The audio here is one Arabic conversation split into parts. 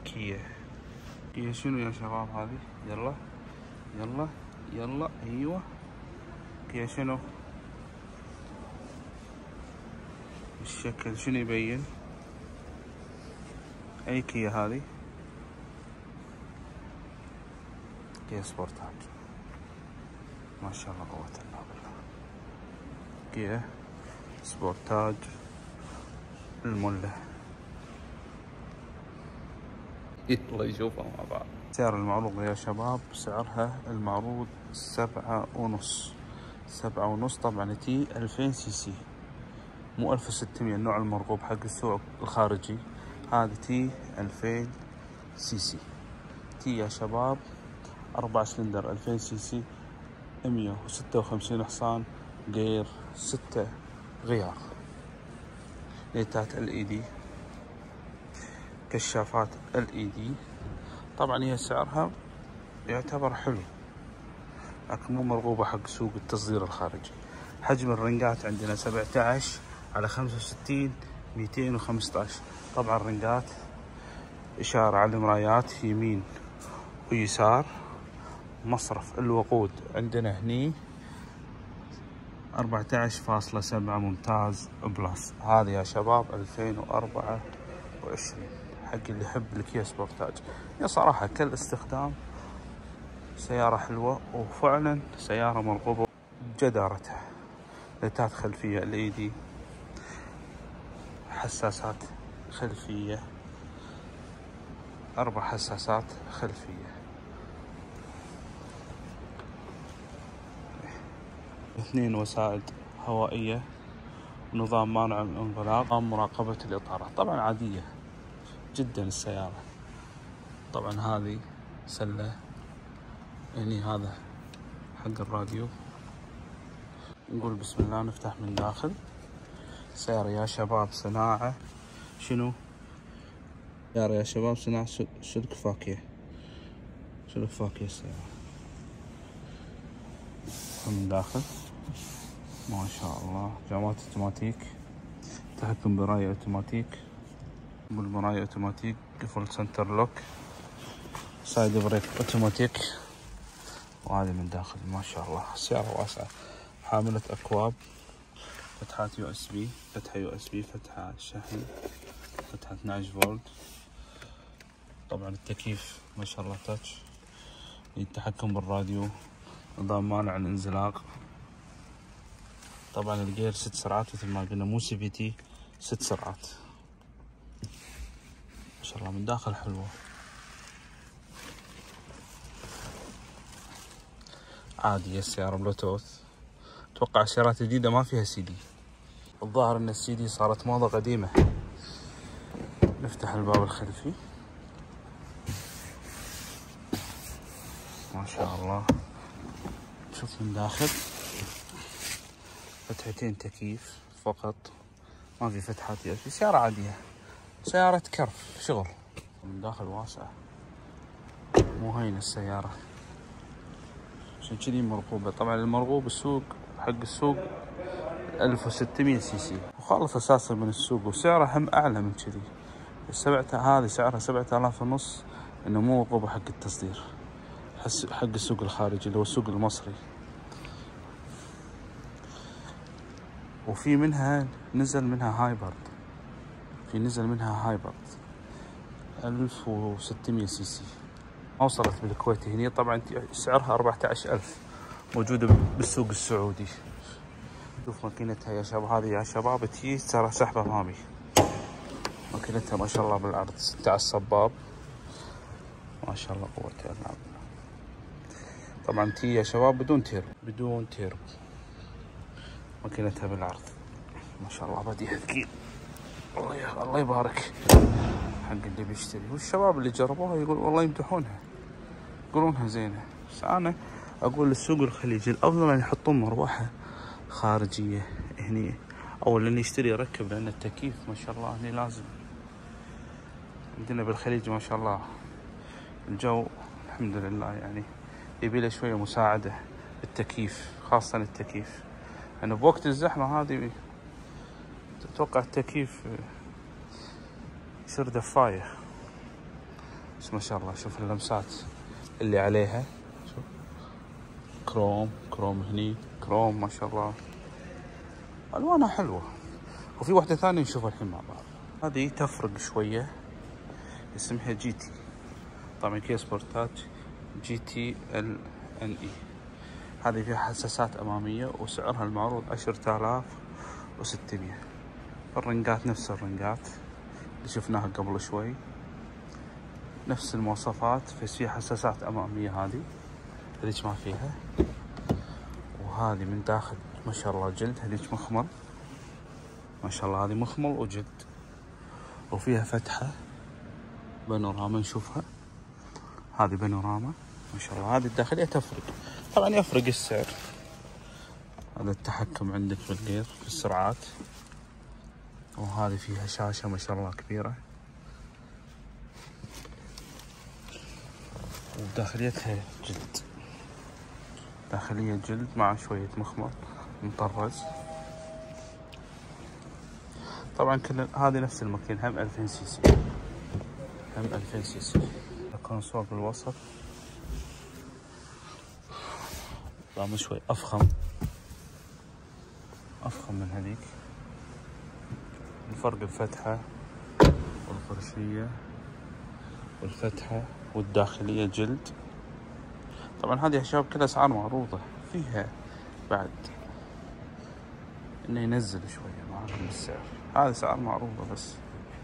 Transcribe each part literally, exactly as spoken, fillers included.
كيا. كيا شنو يا شباب هذه؟ يلا يلا يلا ايوه. كيا شنو؟ الشكل شنو يبين؟ اي كيا هذه؟ كيا سبورتاج. ما شاء الله قوة الله بالله. كيا سبورتاج المله. يلا يشوفها مع بعض. سعر المعروض يا شباب، سعرها المعروض سبعة ونص. سبعة ونص. طبعا تي ألفين سي سي، مو ألف وستمية النوع المرغوب حق السوق الخارجي. هذه تي ألفين سي سي. تي يا شباب أربعة سلندر ألفين سي سي، مية وستة وخمسين حصان، غير ستة غيار، ليتات ال اي دي، كشافات ال اي دي. طبعا هي سعرها يعتبر حلو، لكن مو مرغوبة حق سوق التصدير الخارجي. حجم الرنقات عندنا سبعة عشر على خمسة وستين مئتين وخمسة عشر. طبعا الرنقات إشارة على المرايات يمين ويسار. مصرف الوقود عندنا هني أربعة عشر فاصلة سبعة ممتاز بلس. هذه يا شباب ألفين وأربعة وعشرين، حق اللي يحب الكيا سبورتاج. يا صراحة كل استخدام سيارة حلوة، وفعلا سيارة مرغوبة بجدارتها. ليتات خلفية ال اي دي، حساسات خلفية، أربع حساسات خلفية، اثنين وسائد هوائية، نظام مانع من الانغلاق، نظام مراقبة الإطارات. طبعا عادية جدا السيارة. طبعا هذه سلة، يعني هذا حق الراديو. نقول بسم الله، نفتح من داخل. سيارة يا شباب صناعة شنو؟ سيارة يا شباب صناعة سلوكفاكيا. سلوكفاكيا السيارة من داخل. ما شاء الله. جامات اوتوماتيك، تحكم براية اوتوماتيك، بالمراية اوتوماتيك، قفل سنتر لوك، سايد بريك اوتوماتيك. وهذه من داخل ما شاء الله. السيارة واسعة، حاملة اكواب، فتحات يو اس بي، فتحة يو اس بي، فتحة شحن، فتحة اثني عشر فولت. طبعا التكييف ما شاء الله تاتش، التحكم بالراديو، نظام مانع الانزلاق. طبعا الجير ست سرعات مثل ما قلنا، مو سي في تي، ست سرعات. ما شاء الله من داخل حلوة. عادي السيارة بلوتوث. اتوقع السيارات الجديدة ما فيها سي دي. الظاهر ان السي دي صارت موضة قديمة. نفتح الباب الخلفي. ما شاء الله. شوف من داخل، فتحتين تكييف فقط، ما في فتحات يا في. سيارة عادية، سيارة كرف شغل. من داخل واسعة، مو هينة السيارة، عشان كذي مرغوبة. طبعا المرغوب السوق حق السوق ألف وستمية سي سي، وخالص اساسا من السوق، وسعرها هم اعلى من كذي. السبعة هذه سعرها سبعة آلاف ونص، انه مو مرغوبة حق التصدير، حق السوق الخارجي اللي هو السوق المصري. وفي منها نزل منها هايبرد، في نزل منها هايبرد ألف وستمية سي سي، ما وصلت بالكويت هنا. طبعا سعرها أربعة عشر ألف، موجودة بالسوق السعودي. شوف ماكينتها يا شباب. هذه يا شباب تي ترى سحب امامي. ماكينتها ما شاء الله بالعرض، ستة على الصباب، ما شاء الله قوة الله. طبعا تي يا شباب بدون تيربو، بدون تيربو. ماكينتها بالعرض ما شاء الله، بديهة ثقيل. الله الله يبارك حق اللي بيشتري. والشباب اللي جربوها يقول والله يمدحونها، يقولونها زينة. بس انا اقول للسوق الخليجي الافضل ان يحطون مروحة خارجية هني، او اللي يشتري يركب، لان التكييف ما شاء الله هني لازم. عندنا بالخليج ما شاء الله الجو الحمد لله، يعني يبي له شوية مساعدة التكييف، خاصة التكييف. يعني بوقت الزحمة هذه تتوقع التكييف يصير دفاية. بس ما شاء الله شوف اللمسات اللي عليها، شوف كروم كروم هني كروم ما شاء الله، الوانها حلوه. وفي واحده ثانيه نشوفها الحين مع بعض. هذه تفرق شويه، اسمها جي تي، طبعا كيا سبورتاج جي تي ال ان اي. هذه فيها حساسات اماميه وسعرها المعروض عشرة آلاف وستمية. الرنقات نفس الرنقات اللي شفناها قبل شوي، نفس المواصفات، بس فيها حساسات اماميه. هذه هذيك ما فيها. وهذه من داخل ما شاء الله جلد، هذيك مخمل ما شاء الله، هذه مخمل وجلد، وفيها فتحه بانوراما نشوفها. هذه بانوراما ما شاء الله. هذه الداخليه تفرق، طبعا يفرق السعر. هذا التحكم عندك بالغير في السرعات. وهذه فيها شاشه ما شاء الله كبيره، وداخليتها جلد، داخلية جلد مع شوية مخمر مطرز. طبعا كل هذه نفس الماكينة هم ألفين سي سي، هم ألفين سي سي. الكونسول بالوسط طبعا شوي أفخم، أفخم من هذيك. الفرق الفتحة والفرشية والفتحة والداخلية جلد. طبعا هذه يا شباب كلها أسعار معروضة، فيها بعد إنه ينزل شوية معاكم السعر. هذه أسعار معروضة بس.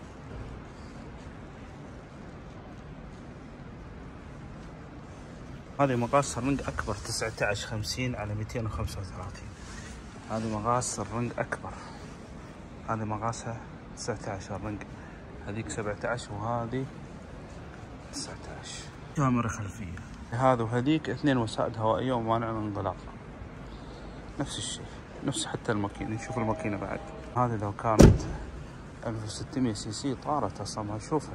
هذه مقاس الرنج أكبر، تسعة عشر خمسين على مئتين وخمسة وثلاثين. هذه مقاس الرنج أكبر، هذه مقاسها تسعة عشر رنج، هذيك سبعة عشر وهذه تسعة عشر. كاميرا خلفية، هذا وهذيك اثنين وسائد هوائية ومانع الانغلاق، نفس الشيء، نفس حتى الماكينة. نشوف الماكينة بعد. هذه لو كانت ألف وستمية سي سي طارت اصلا ما نشوفها،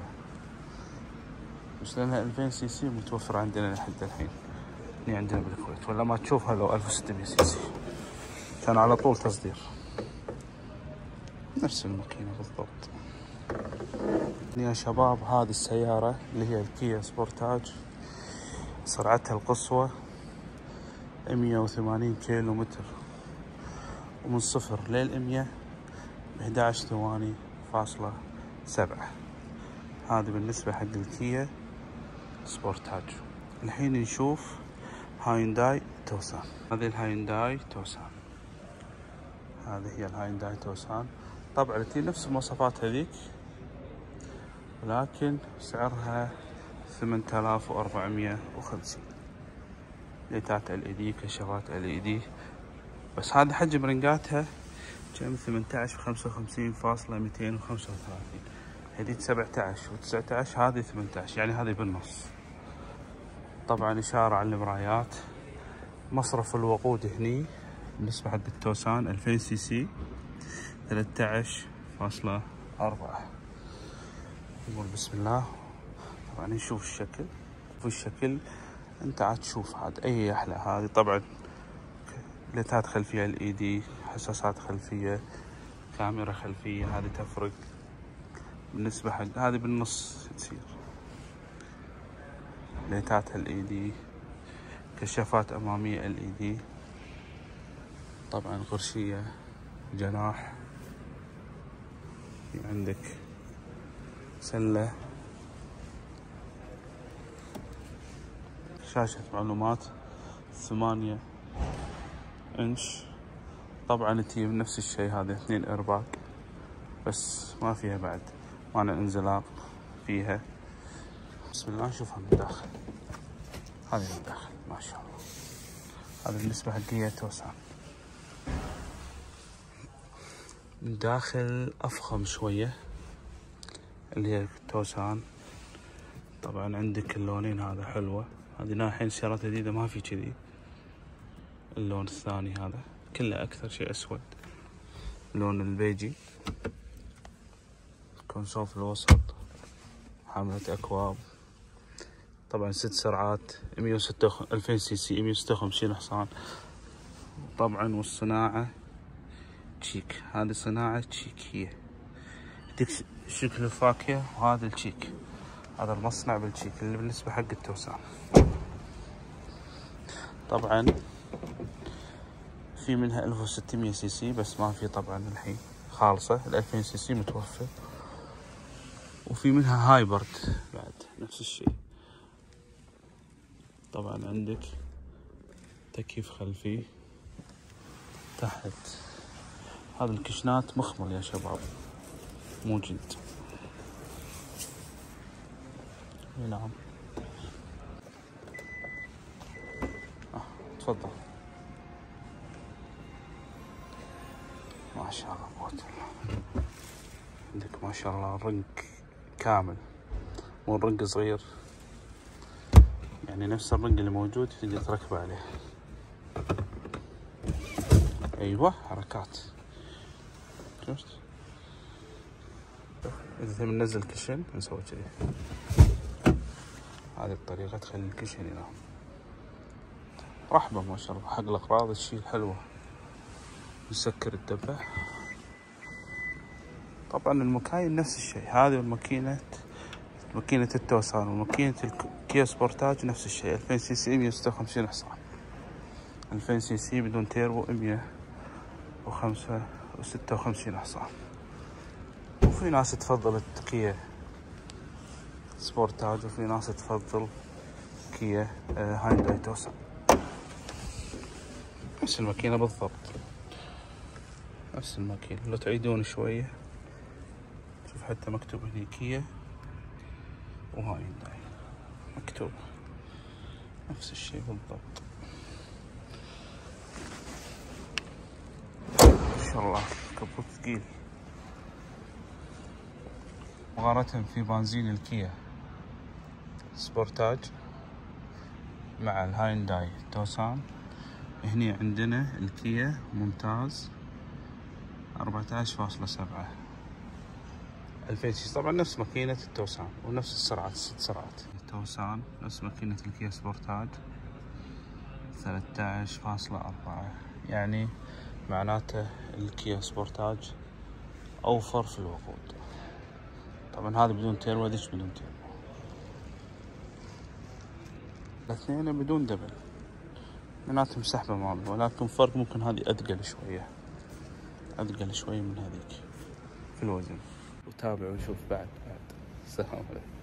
بس لانها ألفين سي سي متوفرة عندنا لحد الحين هني عندنا بالكويت، ولا ما تشوفها لو ألف وستمية سي سي كان على طول تصدير. نفس الماكينة بالضبط. يا شباب هذه السيارة اللي هي الكيا سبورتاج، سرعتها القصوى مئة وثمانين كيلو متر، ومن صفر للمية بإحدى عشر ثواني فاصلة سبعة. هذه بالنسبة حق الكيا سبورتاج. الحين نشوف هاينداي توسان. هذه الهاينداي توسان، هذه هي الهاينداي توسان. طبعا هي نفس المواصفات هذيك، ولكن سعرها ثمانية آلاف وأربعمية وخمسين. ليتات ال اي دي، كشافات ال اي دي. بس هذا حجم رنقاتها كم ثمانية عشر بخمسة وخمسين فاصلة مئتين وخمسة وثلاثين. هذيك سبعة عشر وتسعة عشر، هذه ثمانية عشر، يعني هذه بالنص. طبعا إشارة على المرايات. مصرف الوقود هني بالنسبة حق التوسان ألفين سي سي ثلاثة عشر فاصلة أربعة. نقول بسم الله. طبعا نشوف الشكل، في الشكل انت عاد تشوف عاد اي احلى. هذه طبعا ليتات خلفيه ال اي دي، حساسات خلفيه، كاميرا خلفيه، هذه تفرق بالنسبه حق هذه بالنص تصير. ليتات ال اي دي، كشافات اماميه ال اي دي. طبعا غرشيه، جناح، في عندك سله، شاشة معلومات ثمانية انش. طبعا تجي بنفس الشيء، هذا اثنين ايرباك، بس ما فيها بعد مانع انزلاق فيها. بسم الله نشوفها من داخل. هذه من داخل ما شاء الله. هذا بالنسبة حق كيا توسان. من داخل افخم شوية اللي هي توسان. طبعا عندك اللونين، هذا حلوة، هذه ناحية سيارات جديدة ما في كذي. اللون الثاني هذا كله أكثر شيء أسود، لون البيجي. كونسول في الوسط، حاملة أكواب. طبعا ست سرعات، مئة وستة وخ... ألفين سي سي، مئة وستة وخمسين حصان. طبعا والصناعة تشيك، هذه صناعة تشيكية، ديك شكل الفاكهة، وهذا التشيك. هذا المصنع بالتشيك اللي بالنسبة حق التوسان. طبعا في منها ألف وستمية سي سي بس ما في طبعا الحين خالصة، الألفين سي سي متوفر. وفي منها هايبرد بعد نفس الشيء. طبعا عندك تكييف خلفي تحت. هذا الكشنات مخمل يا شباب مو جلد. نعم آه. تفضل. ما شاء الله قوة الله. عندك ما شاء الله رنق كامل مو رنق صغير، يعني نفس الرنق اللي موجود تقدر تركبه عليه. ايوه حركات شفت. اذا تبي ننزل كشن نسوي كذي. هذه الطريقة تخلي الكشن ينام. رحبة ما شاء الله حق الأغراض تشيل حلوة. نسكر الدبة. طبعا المكاين نفس الشيء، هذه الماكينة ماكينة التوسان وماكينة الكيا سبورتاج نفس الشيء. ألفين سي سي مية وستة وخمسين حصان. ألفين سي سي بدون تيربو مية وخمسة وستة وخمسين حصان. وفي ناس تفضل الكيا سبورتاج وفي ناس تفضل كيا هاينداي توسان. نفس الماكينة بالضبط، نفس الماكينة. لو تعيدون شوية شوف حتى مكتوب هني كيا وهاينداي مكتوب نفس الشيء بالضبط. ما شاء الله كبوت ثقيل مقارنة في بنزين الكيا سبورتاج مع الهاينداي توسان. هني عندنا الكيا ممتاز أربعة عشر فاصلة سبعة ألفين سي. طبعا نفس ماكينة التوسان ونفس السرعات ست سرعات. التوسان نفس ماكينة الكيا سبورتاج ثلاثة عشر فاصلة أربعة، يعني معناته الكيا سبورتاج أوفر في الوقود. طبعا هذا بدون تيربو وذيك بدون تيربو. الاثنين بدون دبل معناتهم سحبة مامي، ولكن فرق ممكن هذه أثقل شوية، أثقل شوية من هذيك في الوزن. وتابعوا ونشوف بعد بعد. السلام عليكم.